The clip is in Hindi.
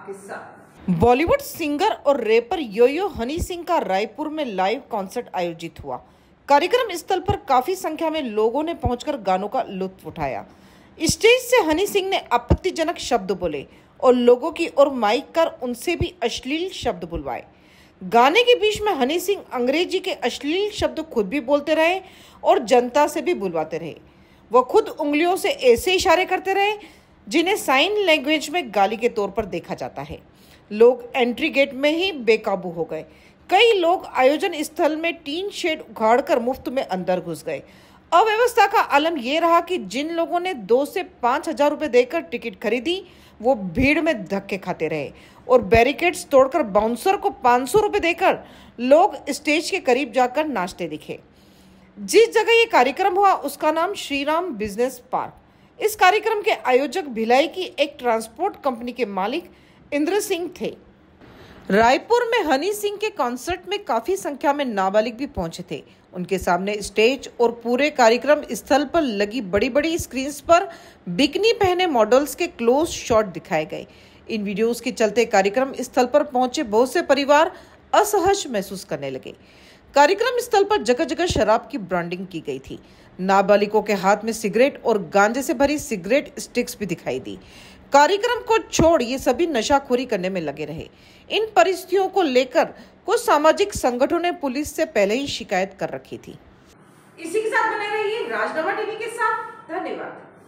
हिस्सा। बॉलीवुड सिंगर और रैपर यो-यो हनी सिंह का रायपुर में लाइव कॉन्सर्ट आयोजित हुआ। कार्यक्रम स्थल पर काफी संख्या में लोगों ने पहुंचकर गानों का लुत्फ उठाया। स्टेज से हनी सिंह ने आपत्तिजनक शब्द बोले और लोगों की ओर माइक कर उनसे भी अश्लील शब्द बुलवाए। गाने के बीच में हनी सिंह अंग्रेजी के अश्लील शब्द खुद भी बोलते रहे और जनता से भी बुलवाते रहे। वह खुद उंगलियों से ऐसे इशारे करते रहे जिन्हें साइन लैंग्वेज में गाली के तौर पर देखा जाता है। लोग एंट्री गेट में ही बेकाबू हो गए। कई लोग आयोजन स्थल में टीन शेड उखाड़कर मुफ्त में अंदर घुस गए। अव्यवस्था का आलम यह रहा कि जिन लोगों ने 2 से 5 हजार रुपए देकर टिकट खरीदी वो भीड़ में धक्के खाते रहे और बैरिकेड्स तोड़कर बाउंसर को 500 रुपए देकर लोग स्टेज के करीब जाकर नाचते दिखे। जिस जगह ये कार्यक्रम हुआ उसका नाम श्रीराम बिजनेस पार्क। इस कार्यक्रम के आयोजक भिलाई की एक ट्रांसपोर्ट कंपनी के मालिक इंद्र सिंह थे। रायपुर में हनी सिंह के कॉन्सर्ट में काफी संख्या में नाबालिग भी पहुंचे थे। उनके सामने स्टेज और पूरे कार्यक्रम स्थल पर लगी बड़ी बड़ी स्क्रीन पर बिकनी पहने मॉडल्स के क्लोज शॉट दिखाए गए। इन वीडियोस के चलते कार्यक्रम स्थल पर पहुंचे बहुत से परिवार असहज महसूस करने लगे। कार्यक्रम स्थल पर जगह जगह शराब की ब्रांडिंग की गई थी। नाबालिगों के हाथ में सिगरेट और गांजे से भरी सिगरेट स्टिक्स भी दिखाई दी। कार्यक्रम को छोड़ ये सभी नशाखोरी करने में लगे रहे। इन परिस्थितियों को लेकर कुछ सामाजिक संगठनों ने पुलिस से पहले ही शिकायत कर रखी थी। इसी के साथ बने रहिए राजनामा टीवी के साथ। धन्यवाद।